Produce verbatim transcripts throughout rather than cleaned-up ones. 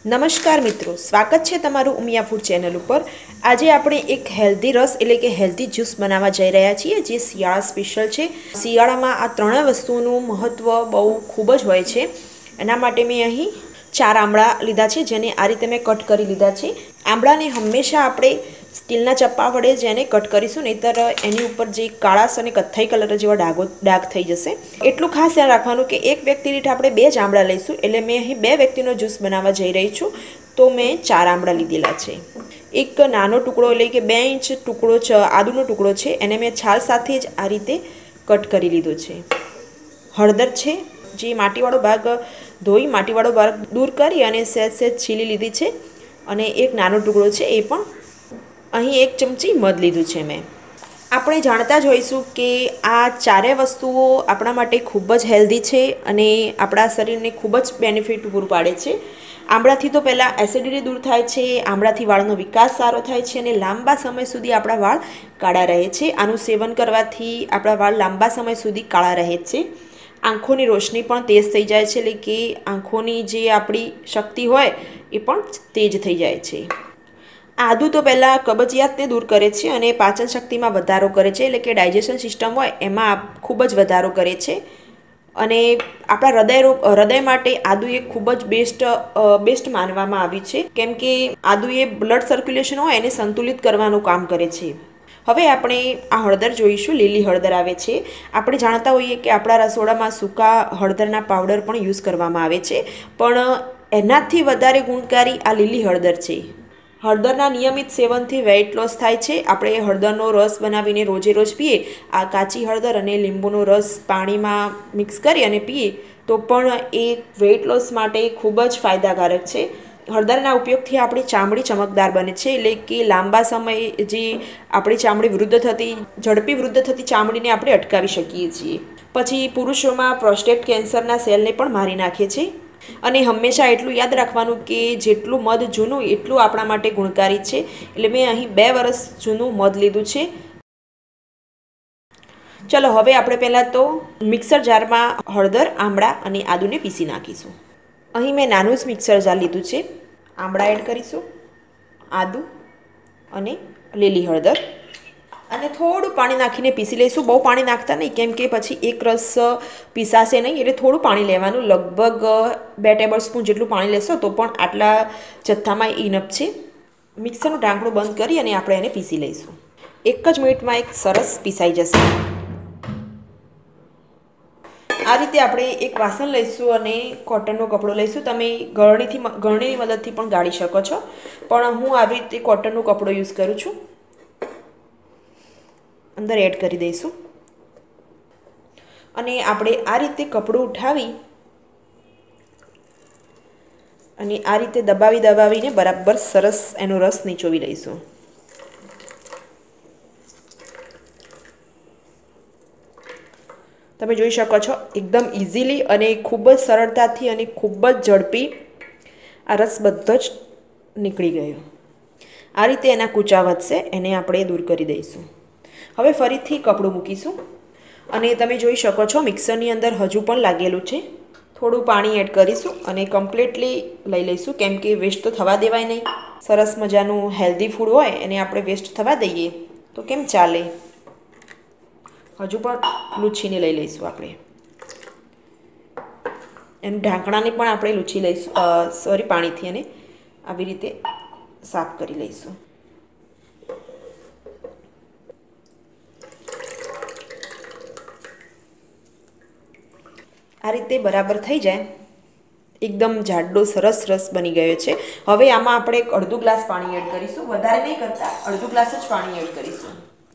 નમસ્કાર મિત્રો, સ્વાગત છે તમારું ઉમિયા ફૂડ ચેનલ ઉપર। આજે આપણે એક હેલ્ધી રસ એટલે કે હેલ્ધી જ્યુસ બનાવવા જઈ રહ્યા છીએ, જે શિયાળા સ્પેશિયલ છે। શિયાળામાં આ ત્રણેય વસ્તુઓનું મહત્ત્વ બહુ ખૂબ જ હોય છે। એના માટે મેં અહીં ચાર આમળા લીધા છે, જેને આ રીતે મેં કટ કરી લીધા છે। આમળાને હંમેશા આપણે સ્ટીલના ચપ્પા વડે જેને કટ કરીશું, નહીંતર એની ઉપર જે કાળાશ અને કથ્થાઈ કલર જેવા ડાઘો ડાઘ થઈ જશે। એટલું ખાસ ધ્યાન રાખવાનું કે એક વ્યક્તિ દીઠ આપણે બે જ આમળા લઈશું, એટલે મેં અહીં બે વ્યક્તિનો જ્યુસ બનાવવા જઈ રહી છું, તો મેં ચાર આમળા લીધેલા છે। એક નાનો ટુકડો એટલે કે બે ઇંચ ટુકડો છે આદુનો ટુકડો છે, એને મેં છાલ સાથે જ આ રીતે કટ કરી લીધો છે। હળદર છે, જે માટીવાળો ભાગ ધોઈ માટીવાળો ભાગ દૂર કરી અને સહેજ સહેજ છીલી લીધી છે, અને એક નાનો ટુકડો છે એ પણ અહીં એક ચમચી મધ લીધું છે મેં। આપણે જાણતા જ હોઈશું કે આ ચારેય વસ્તુઓ આપણા માટે ખૂબ જ હેલ્ધી છે અને આપણા શરીરને ખૂબ જ બેનિફિટ પૂરું પાડે છે। આમળાથી તો પહેલાં એસિડિટી દૂર થાય છે, આમળાથી વાળનો વિકાસ સારો થાય છે અને લાંબા સમય સુધી આપણા વાળ કાળા રહે છે। આનું સેવન કરવાથી આપણા વાળ લાંબા સમય સુધી કાળા રહે છે। આંખોની રોશની પણ તેજ થઈ જાય છે, એટલે કે આંખોની જે આપણી શક્તિ હોય એ પણ તેજ થઈ જાય છે। આદું તો પહેલાં કબજિયાતને દૂર કરે છે અને પાચન શક્તિમાં વધારો કરે છે, એટલે કે ડાયજેશન સિસ્ટમ હોય એમાં ખૂબ જ વધારો કરે છે। અને આપણા હૃદય રોગ હૃદય માટે આદુ એ ખૂબ જ બેસ્ટ બેસ્ટ માનવામાં આવ્યું છે, કેમ કે આદુ એ બ્લડ સર્ક્યુલેશન હોય એને સંતુલિત કરવાનું કામ કરે છે। હવે આપણે આ હળદર જોઈશું, લીલી હળદર આવે છે। આપણે જાણતા હોઈએ કે આપણા રસોડામાં સૂકા હળદરના પાવડર પણ યુઝ કરવામાં આવે છે, પણ એનાથી વધારે ગુણકારી આ લીલી હળદર છે। હળદરના નિયમિત સેવનથી વેઇટ લોસ થાય છે। આપણે હળદરનો રસ બનાવીને રોજે રોજ પીએ, આ કાચી હળદર અને લીંબુનો રસ પાણીમાં મિક્સ કરી અને પીએ તો પણ એ વેઇટ લોસ માટે ખૂબ જ ફાયદાકારક છે। હળદરના ઉપયોગથી આપણી ચામડી ચમકદાર બને છે, એટલે કે લાંબા સમય જે આપણી ચામડી વૃદ્ધ થતી ઝડપી વૃદ્ધ થતી ચામડીને આપણે અટકાવી શકીએ છીએ। પછી પુરુષોમાં પ્રોસ્ટેટ કેન્સરના સેલને પણ મારી નાખે છે। અને હંમેશા એટલું યાદ રાખવાનું કે જેટલું મધ જૂનું એટલું આપણા માટે ગુણકારી છે, એટલે મેં અહીં બે વર્ષ જૂનું મધ લીધું છે। ચલો હવે આપણે પહેલાં તો મિક્સર જારમાં હળદર, આમળા અને આદુને પીસી નાખીશું। અહીં મેં નાનું જ મિક્સર જાર લીધું છે। આમળા એડ કરીશું, આદુ અને લીલી હળદર, અને થોડું પાણી નાખીને પીસી લઈશું। બહુ પાણી નાખતા નહીં, કેમ કે પછી એક રસ પીસાશે નહીં, એટલે થોડું પાણી લેવાનું। લગભગ બે ટેબલ સ્પૂન જેટલું પાણી લેશો તો પણ આટલા જથ્થામાં ઇનફ છે। મિક્સરનું ઢાંકણું બંધ કરી અને આપણે એને પીસી લઈશું। એક જ મિનિટમાં એક સરસ પીસાઈ જશે। આ રીતે આપણે એક વાસણ લઈશું અને કોટનનો કપડો લઈશું। તમે ગળણીથી ગળણીની મદદથી પણ ગાળી શકો છો, પણ હું આવી રીતે કોટનનો કપડો યુઝ કરું છું। અંદર એડ કરી દઈશું અને આપણે આ રીતે કપડું ઉઠાવી અને આ રીતે દબાવી દબાવીને બરાબર સરસ એનો રસ નીચોવી લઈશું। તમે જોઈ શકો છો એકદમ ઇઝીલી અને ખૂબ જ સરળતાથી અને ખૂબ જ ઝડપી આ રસ બધો જ નીકળી ગયો। આ રીતે એના કૂચા વધશે, એને આપણે દૂર કરી દઈશું। હવે ફરીથી કપડું મૂકીશું અને તમે જોઈ શકો છો મિક્સરની અંદર હજુ પણ લાગેલું છે। થોડું પાણી એડ કરીશું અને કમ્પ્લીટલી લઈ લઈશું, કેમ કે વેસ્ટ તો થવા દેવાય નહીં। સરસ મજાનું હેલ્ધી ફૂડ હોય એને આપણે વેસ્ટ થવા દઈએ તો કેમ ચાલે। હજુ પણ લૂછીને લઈ લઈશું આપણે, એનું ઢાંકણાને પણ આપણે લૂછી લઈશું, સોરી પાણીથી એને આવી રીતે સાફ કરી લઈશું। આ રીતે બરાબર થઈ જાય, એકદમ જાડો સરસ રસ બની ગયો છે। હવે આમાં આપણે એક અડધો ગ્લાસ પાણી એડ કરીશું, વધારે નહીં કરતા, અડધો ગ્લાસ જ પાણી એડ કરીશું।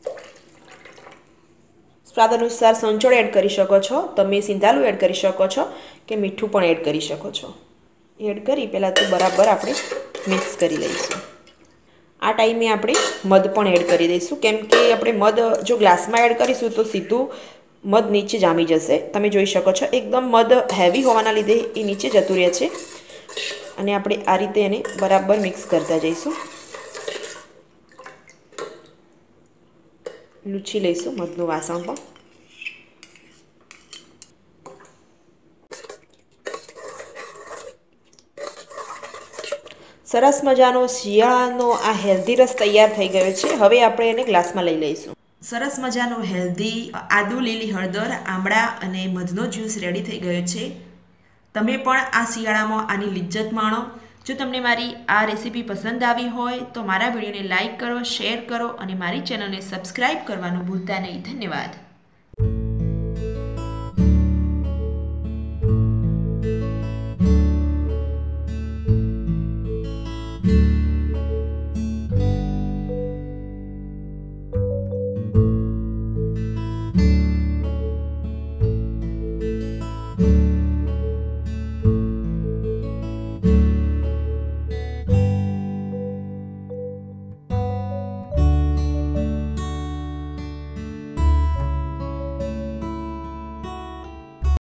સ્વાદ અનુસાર સંચળ એડ કરી શકો છો, તમે સિંધાલું એડ કરી શકો છો કે મીઠું પણ એડ કરી શકો છો। એડ કરી પહેલાં તો બરાબર આપણે મિક્સ કરી લઈશું। આ ટાઈમે આપણે મધ પણ એડ કરી દઈશું, કેમ કે આપણે મધ જો ગ્લાસમાં એડ કરીશું તો સીધું મધ નીચે જામી જશે। તમે જોઈ શકો છો એકદમ મધ હેવી હોવાના લીધે એ નીચે જતું રહે છે, અને આપણે આ રીતે એને બરાબર મિક્સ કરતા જઈશું। લૂછી લઈશું મધનું વાસણ પણ। સરસ મજાનો શિયાળાનો આ હેલ્ધી રસ તૈયાર થઈ ગયો છે. હવે આપણે એને ગ્લાસમાં લઈ લઈશું. સરસ મજાનો હેલ્ધી આદુ, લીલી હળદર, આમળા અને મધનો જ્યુસ રેડી થઈ ગયો છે. તમે પણ આ શિયાળામાં આની લિજ્જત માણો. જો તમને મારી આ રેસીપી પસંદ આવી હોય તો મારા વિડીયોને લાઇક કરો, શેર કરો અને મારી ચેનલને સબસ્ક્રાઈબ કરવાનું ભૂલતા નહીં. ધન્યવાદ.